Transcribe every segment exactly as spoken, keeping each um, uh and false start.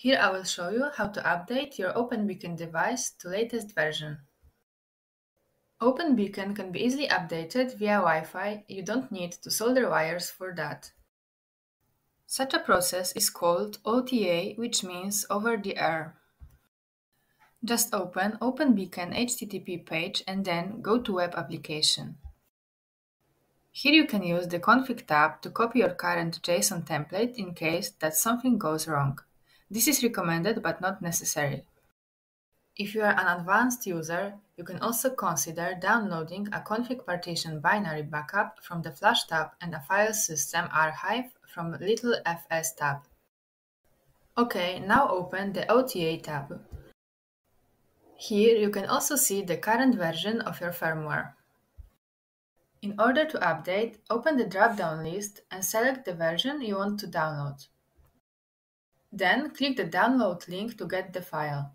Here I will show you how to update your OpenBeken device to latest version. OpenBeken can be easily updated via Wi-Fi, you don't need to solder wires for that. Such a process is called O T A, which means over the air. Just open OpenBeken H T T P page and then go to Web Application. Here you can use the Config tab to copy your current JSON template in case that something goes wrong. This is recommended but not necessary. If you are an advanced user, you can also consider downloading a config partition binary backup from the Flash tab and a file system archive from little F S tab. OK, now open the O T A tab. Here you can also see the current version of your firmware. In order to update, open the drop-down list and select the version you want to download. Then click the download link to get the file.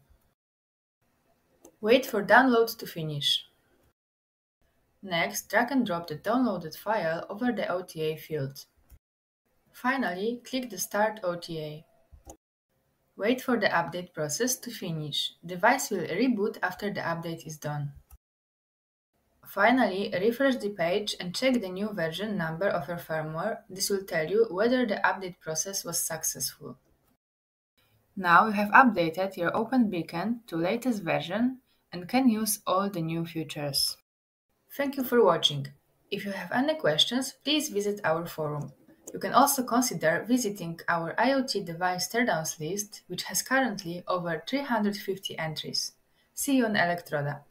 Wait for download to finish. Next, drag and drop the downloaded file over the O T A field. Finally, click the Start O T A. Wait for the update process to finish. The device will reboot after the update is done. Finally, refresh the page and check the new version number of your firmware. This will tell you whether the update process was successful. Now you have updated your OpenBeken to latest version and can use all the new features. Thank you for watching. If you have any questions, please visit our forum. You can also consider visiting our IoT device teardowns list, which has currently over three hundred fifty entries. See you on Electroda.